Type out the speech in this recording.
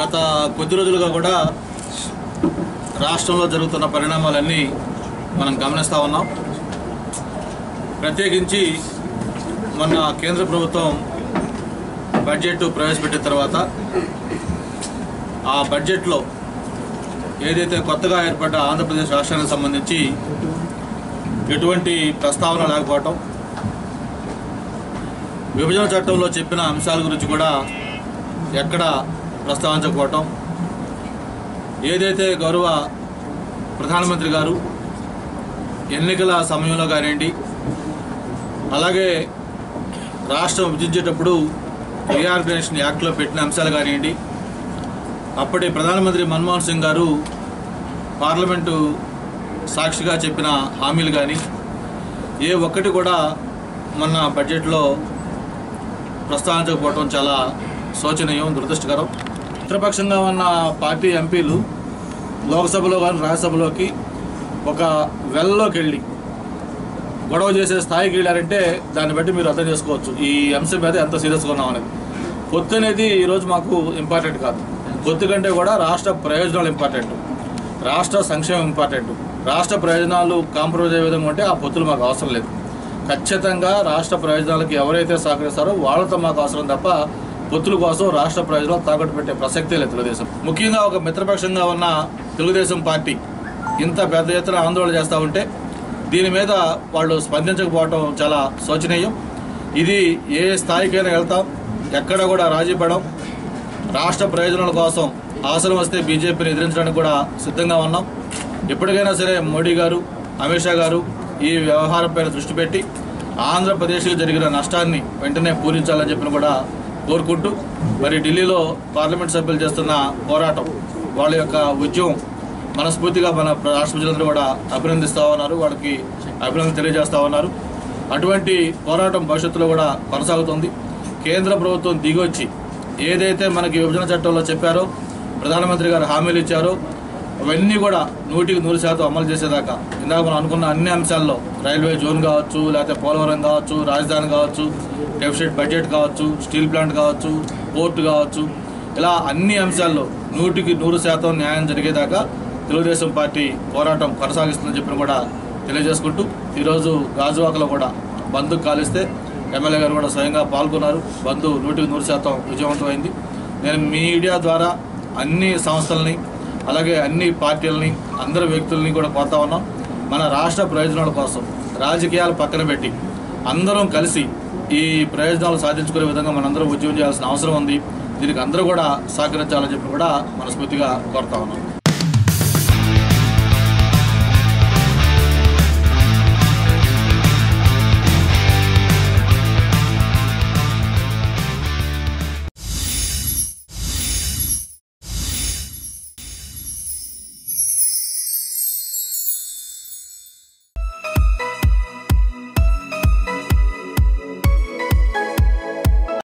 గత కొద్ది రోజులుగా కూడా రాష్ట్రంలో జరుగుతున్న పరిణామాలన్నీ మనం గమనిస్తూ ఉన్నాం. ప్రత్యేకించి మొన్న కేంద్ర ప్రభుత్వం బడ్జెట్ ప్రవేశపెట్టిన తర్వాత ఆ బడ్జెట్లో ఏదైతే కొత్తగా ఏర్పడ్డ ఆంధ్రప్రదేశ్ రాష్ట్రానికి సంబంధించి ఎటువంటి ప్రస్తావన లేకపోవటం, విభజన చట్టంలో చెప్పిన అంశాల గురించి కూడా ఎక్కడ ప్రస్తావించకపోవటం, ఏదైతే గౌరవ ప్రధానమంత్రి గారు ఎన్నికల సమయంలో కానివ్వండి, అలాగే రాష్ట్రం విభజించేటప్పుడు రీఆర్గనైజేషన్ యాక్ట్లో పెట్టిన అంశాలు కానివ్వండి, అప్పటి ప్రధానమంత్రి మన్మోహన్ సింగ్ గారు పార్లమెంటు సాక్షిగా చెప్పిన హామీలు కానీ ఏ ఒక్కటి కూడా మొన్న బడ్జెట్లో ప్రస్తావించకపోవడం చాలా శోచనీయం, దురదృష్టకరం. మిత్రపక్షంగా ఉన్న పార్టీ ఎంపీలు లోక్సభలో కానీ రాజ్యసభలోకి ఒక వెల్లోకి వెళ్ళి గొడవ చేసే స్థాయికి వెళ్ళారంటే దాన్ని బట్టి మీరు అర్థం చేసుకోవచ్చు ఈ అంశం మీద ఎంత సీరియస్గా ఉన్నాం అనేది. పొత్తు అనేది ఈరోజు మాకు ఇంపార్టెంట్ కాదు. పొత్తు కంటే కూడా రాష్ట్ర ప్రయోజనాలు ఇంపార్టెంట్, రాష్ట్ర సంక్షేమం ఇంపార్టెంట్. రాష్ట్ర ప్రయోజనాలు కాంప్రమైజ్ అయ్యే విధంగా ఉంటే ఆ పొత్తులు మాకు అవసరం లేదు. ఖచ్చితంగా రాష్ట్ర ప్రయోజనాలకు ఎవరైతే సహకరిస్తారో వాళ్ళతో మాకు అవసరం తప్ప పొత్తుల కోసం రాష్ట్ర ప్రయోజనాలు తాకట్టు పెట్టే ప్రసక్తే లేదు తెలుగుదేశం. ముఖ్యంగా ఒక మిత్రపక్షంగా ఉన్న తెలుగుదేశం పార్టీ ఇంత పెద్ద ఎత్తున ఆందోళన చేస్తూ ఉంటే దీని మీద వాళ్ళు స్పందించకపోవడం చాలా శోచనీయం. ఇది ఏ స్థాయికైనా వెళ్తాం, ఎక్కడ కూడా రాజీ పడం. రాష్ట్ర ప్రయోజనాల కోసం అవసరం వస్తే బీజేపీని ఎదిరించడానికి కూడా సిద్ధంగా ఉన్నాం. ఎప్పటికైనా సరే మోడీ గారు, అమిత్ షా గారు ఈ వ్యవహారంపైన దృష్టి పెట్టి ఆంధ్రప్రదేశ్కి జరిగిన నష్టాన్ని వెంటనే పూరించాలని చెప్పిన కూడా కోరుకుంటూ, మరి ఢిల్లీలో పార్లమెంట్ సభ్యులు చేస్తున్న పోరాటం, వాళ్ళ యొక్క ఉద్యమం మనస్ఫూర్తిగా మన రాష్ట్ర ప్రజలందరూ కూడా అభినందిస్తూ ఉన్నారు, వాళ్ళకి అభినందన తెలియజేస్తూ ఉన్నారు. అటువంటి పోరాటం భవిష్యత్తులో కూడా కొనసాగుతుంది. కేంద్ర ప్రభుత్వం దిగొచ్చి ఏదైతే మనకి విభజన చట్టంలో చెప్పారో, ప్రధానమంత్రి గారు హామీలు ఇచ్చారో అవన్నీ కూడా 100% అమలు చేసేదాకా ఇందాక మనం అనుకున్న అన్ని అంశాల్లో రైల్వే జోన్ కావచ్చు, లేకపోతే పోలవరం కావచ్చు, రాజధాని కావచ్చు, డెఫిసిట్ బడ్జెట్ కావచ్చు, స్టీల్ ప్లాంట్ కావచ్చు, పోర్టు కావచ్చు, ఇలా అన్ని అంశాల్లో 100% న్యాయం జరిగేదాకా తెలుగుదేశం పార్టీ పోరాటం కొనసాగిస్తుందని చెప్పిన కూడా తెలియజేసుకుంటూ, ఈరోజు గాజువాకలో కూడా బంద్ కాలిస్తే ఎమ్మెల్యే గారు కూడా స్వయంగా పాల్గొన్నారు. బంద్ 100% విజయవంతమైంది. నేను మీడియా ద్వారా అన్ని సంస్థలని, అలాగే అన్ని పార్టీలని, అందరు వ్యక్తులని కూడా కోరుతా ఉన్నాం. మన రాష్ట్ర ప్రయోజనాల కోసం రాజకీయాలు పక్కన పెట్టి అందరం కలిసి ఈ ప్రయోజనాలు సాధించుకునే విధంగా మనందరం ఉద్యమం చేయాల్సిన అవసరం ఉంది. దీనికి అందరూ కూడా సహకరించాలని చెప్పి కూడా మనస్ఫూర్తిగా కోరుతా ఉన్నాం.